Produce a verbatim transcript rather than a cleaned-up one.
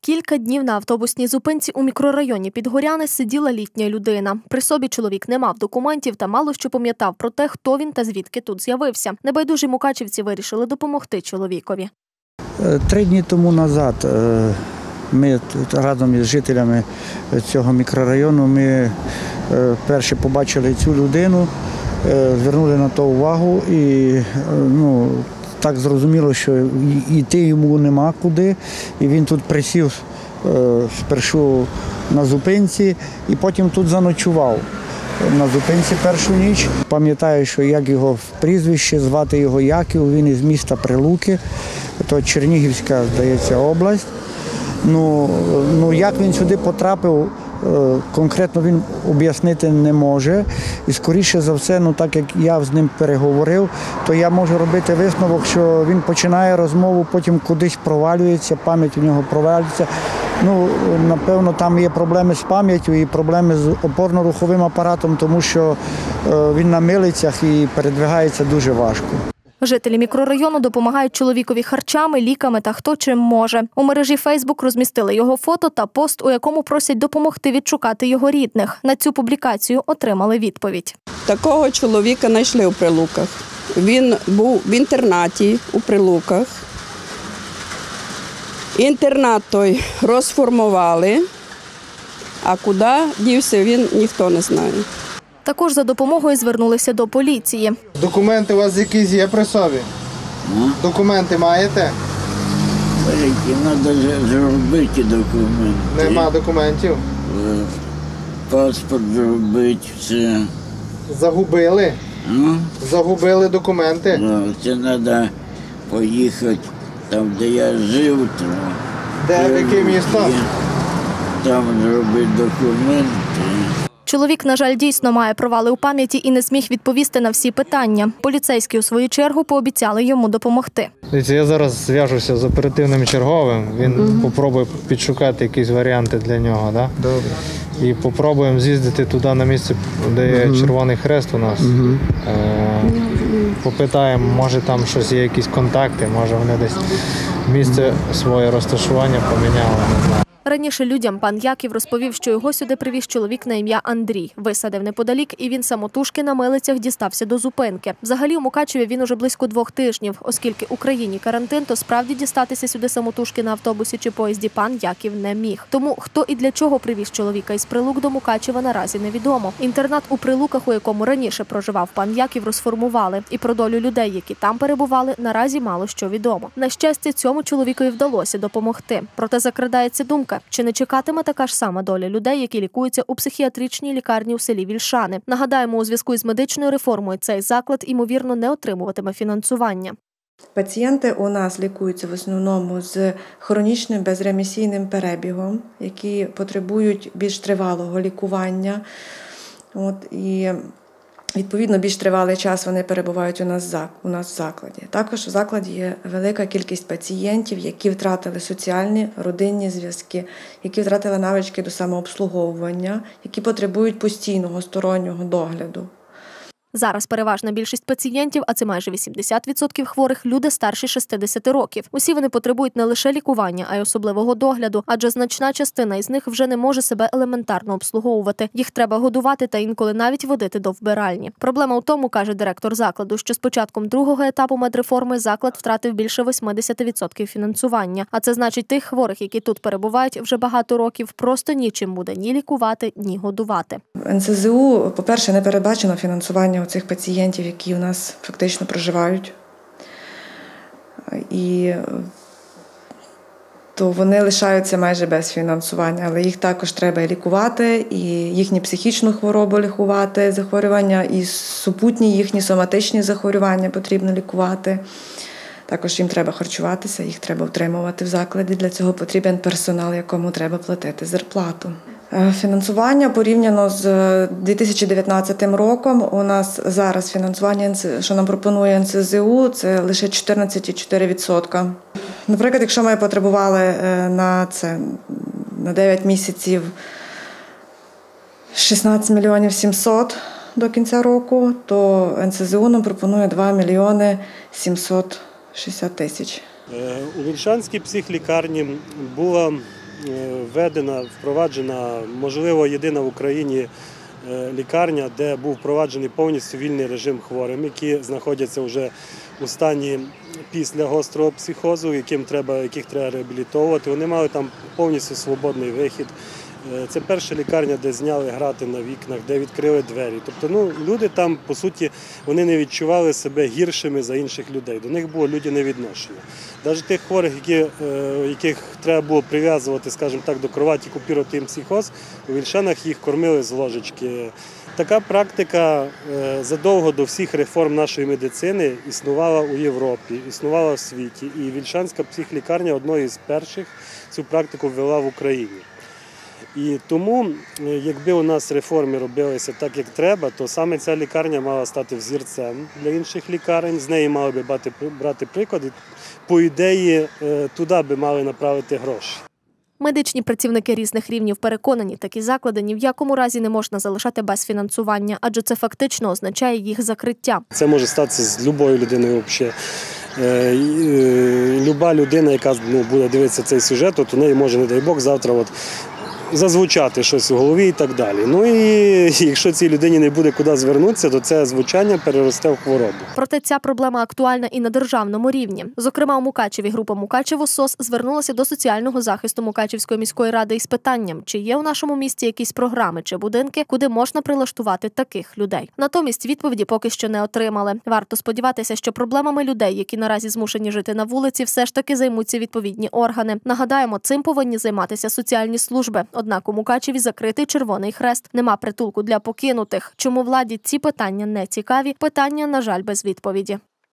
Кілька днів на автобусній зупинці у мікрорайоні Підгоряни сиділа літня людина. При собі чоловік не мав документів та мало що пам'ятав про те, хто він та звідки тут з'явився. Небайдужі мукачівці вирішили допомогти чоловікові. Три дні тому назад ми разом із жителями цього мікрорайону ми перше побачили цю людину, звернули на то увагу і ну, так зрозуміло, що йти йому нема куди. І він тут присів спершу на зупинці і потім тут заночував. На зупинці першу ніч. Пам'ятаю, що як його прізвище, звати його Яків, він із міста Прилуки, то Чернігівська, здається, область. Ну, ну як він сюди потрапив, конкретно він об'яснити не може. І скоріше за все, ну так як я з ним переговорив, то я можу робити висновок, що він починає розмову, потім кудись провалюється, пам'ять у нього провалюється. Ну, напевно, там є проблеми з пам'яттю і проблеми з опорно-руховим апаратом, тому що він на милицях і передвигається дуже важко. Жителі мікрорайону допомагають чоловікові харчами, ліками та хто чим може. У мережі Фейсбук розмістили його фото та пост, у якому просять допомогти відшукати його рідних. На цю публікацію отримали відповідь. Такого чоловіка знайшли у Прилуках. Він був в інтернаті у Прилуках. Інтернат той розформували, а куди дівся він, ніхто не знає. Також за допомогою звернулися до поліції. Документи у вас якісь є при собі? А? Документи маєте? Треба зробити документи. Нема документів? Паспорт зробити, все. Загубили? А? Загубили документи? Да, це треба поїхати там, де я жив. То де, в яке місто? Там зробити документи. Чоловік, на жаль, дійсно має провали у пам'яті і не зміг відповісти на всі питання. Поліцейські, у свою чергу, пообіцяли йому допомогти. Я зараз зв'яжуся з оперативним черговим, він угу. спробує підшукати якісь варіанти для нього. Да? Добре. І спробуємо з'їздити туди на місце, де є угу. Червоний Хрест у нас. Угу. Е, попитаємо, може там щось є, якісь контакти, може вони десь місце своє розташування поміняли, не знаю. Раніше людям пан Яків розповів, що його сюди привіз чоловік на ім'я Андрій. Висадив неподалік, і він самотужки на милицях дістався до зупинки. Взагалі у Мукачеві він уже близько двох тижнів. Оскільки в Україні карантин, то справді дістатися сюди самотужки на автобусі чи поїзді пан Яків не міг. Тому хто і для чого привіз чоловіка із Прилук до Мукачева, наразі невідомо. Інтернат у Прилуках, у якому раніше проживав пан Яків, розформували. І про долю людей, які там перебували, наразі мало що відомо. На щастя, цьому чоловікові вдалося допомогти. Проте закрадається думка, чи не чекатиме така ж сама доля людей, які лікуються у психіатричній лікарні у селі Вільшани. Нагадаємо, у зв'язку із медичною реформою цей заклад, ймовірно, не отримуватиме фінансування. Пацієнти у нас лікуються в основному з хронічним безремісійним перебігом, які потребують більш тривалого лікування. От, і відповідно, більш тривалий час вони перебувають у нас, у нас в закладі. Також в закладі є велика кількість пацієнтів, які втратили соціальні, родинні зв'язки, які втратили навички до самообслуговування, які потребують постійного стороннього догляду. Зараз переважна більшість пацієнтів, а це майже вісімдесят відсотків хворих, люди старші шістдесяти років. Усі вони потребують не лише лікування, а й особливого догляду, адже значна частина із них вже не може себе елементарно обслуговувати. Їх треба годувати та інколи навіть водити до вбиральні. Проблема у тому, каже директор закладу, що з початком другого етапу медреформи заклад втратив більше вісімдесят відсотків фінансування. А це значить, тих хворих, які тут перебувають вже багато років, просто нічим буде ні лікувати, ні годувати. ен ес зе у, по-перше, не передбачено фінансування цих пацієнтів, які у нас фактично проживають. І то вони лишаються майже без фінансування, але їх також треба і лікувати, і їхню психічну хворобу лікувати, захворювання, і супутні їхні соматичні захворювання потрібно лікувати. Також їм треба харчуватися, їх треба утримувати в закладі. Для цього потрібен персонал, якому треба платити зарплату. Фінансування порівняно з дві тисячі дев'ятнадцятим роком у нас зараз фінансування, що нам пропонує ен ес зе у, це лише чотирнадцять цілих чотири десятих відсотка. Наприклад, якщо ми потребували на це на дев'ять місяців шістнадцять мільйонів сімсот до кінця року, то ен ес зе у нам пропонує два мільйони сімсот шістдесят тисяч. У Вільшанській психлікарні була введена, впроваджена, можливо, єдина в Україні лікарня, де був впроваджений повністю вільний режим хворим, які знаходяться вже у стані після гострого психозу, яким треба, яких треба реабілітовувати. Вони мали там повністю свободний вихід. Це перша лікарня, де зняли грати на вікнах, де відкрили двері. Тобто, ну, люди там, по суті, вони не відчували себе гіршими за інших людей. До них було людяне відношення. Навіть тих хворих, які, яких треба було прив'язувати, скажімо так, до кроваті, купувати їм психоз, у Вільшанах їх кормили з ложечки. Така практика задовго до всіх реформ нашої медицини існувала у Європі, існувала в світі. І Вільшанська психлікарня одною з перших цю практику ввела в Україні. І тому, якби у нас реформи робилися так, як треба, то саме ця лікарня мала стати взірцем для інших лікарень, з неї мали би брати, брати приклад, і, по ідеї, туди би мали направити гроші. Медичні працівники різних рівнів переконані, такі заклади ні в якому разі не можна залишати без фінансування, адже це фактично означає їх закриття. Це може статися з будь-якою людиною взагалі. Люба людина, яка ну, буде дивитися цей сюжет, то у неї може, не дай Бог, завтра от зазвучати щось у голові і так далі. Ну і якщо цій людині не буде куди звернутися, то це звучання переросте в хворобу. Проте ця проблема актуальна і на державному рівні. Зокрема, у Мукачеві група «Мукачево СОС» звернулася до соціального захисту Мукачевської міської ради із питанням, чи є у нашому місті якісь програми чи будинки, куди можна прилаштувати таких людей. Натомість відповіді поки що не отримали. Варто сподіватися, що проблемами людей, які наразі змушені жити на вулиці, все ж таки займуться відповідні органи. Нагадаємо, цим повинні займатися соціальні служби. Однак у Мукачеві закритий Червоний Хрест. Нема притулку для покинутих. Чому владі ці питання не цікаві? Питання, на жаль, без відповіді.